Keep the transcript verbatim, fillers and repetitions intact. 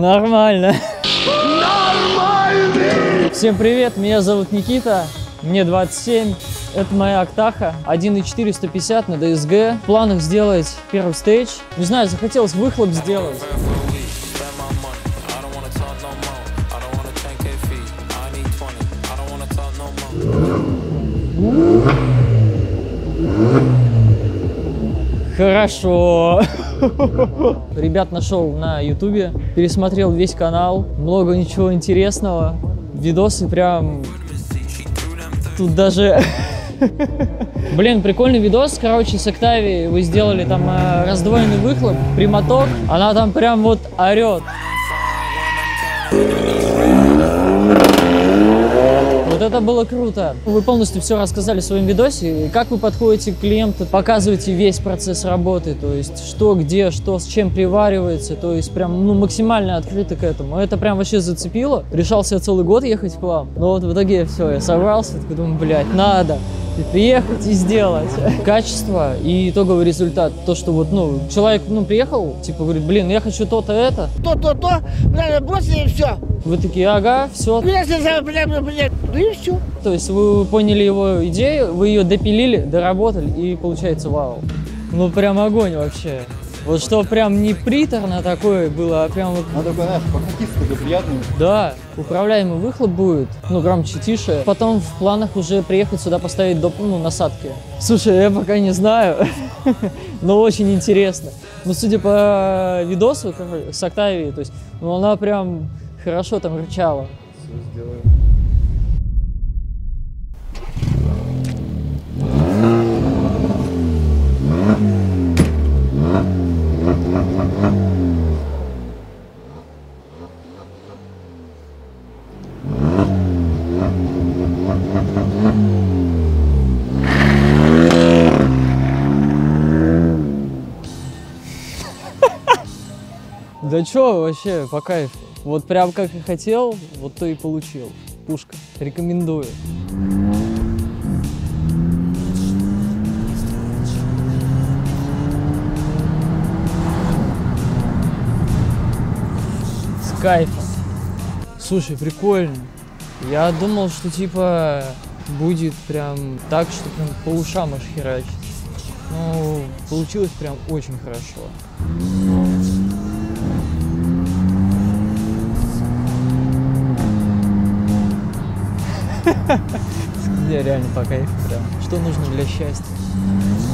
Нормально. Нормально! Всем привет, меня зовут Никита, мне двадцать семь. Это моя Актаха, один и четыре сто пятьдесят на ди эс джи. В планах сделать первый стейдж. Не знаю, захотелось выхлоп сделать. Хорошо. Ребят нашел на ютубе, пересмотрел весь канал, много ничего интересного, видосы прям, тут даже, блин, прикольный видос, короче, с Octavia вы сделали там раздвоенный выхлоп, прямоток, она там прям вот орет. Вот это было круто. Вы полностью все рассказали в своем видосе. Как вы подходите к клиенту, показываете весь процесс работы, то есть что, где, что, с чем приваривается, то есть прям ну, максимально открыто к этому. Это прям вообще зацепило. Решался я целый год ехать к вам, но вот в итоге все, я собрался, такой думаю, блядь, надо. И приехать и сделать. Качество и итоговый результат. То, что вот, ну, человек, ну, приехал, типа, говорит, блин, я хочу то-то, это. То-то-то, надо бросить и все. Вы такие, ага, все. Ну и все. То есть вы поняли его идею, вы ее допилили, доработали, и получается вау. Ну, прям огонь вообще. Вот что прям не приторно такое было, а прям вот... Ну, такой, знаешь, покатиться такой приятный. Да, управляемый выхлоп будет, ну, громче, тише. Потом в планах уже приехать сюда поставить доп, ну, насадки. Слушай, я пока не знаю, но очень интересно. Ну, судя по видосу с Octavia, то есть, ну, она прям хорошо там рычала. Все сделаем. Да чё вообще, по кайфу. Вот прям как и хотел, вот то и получил. Пушка. Рекомендую. С кайфом. Слушай, прикольно. Я думал, что типа будет прям так, что прям по ушам аж херачить. Ну, получилось прям очень хорошо. Мне реально по кайфу прям. Что нужно для счастья?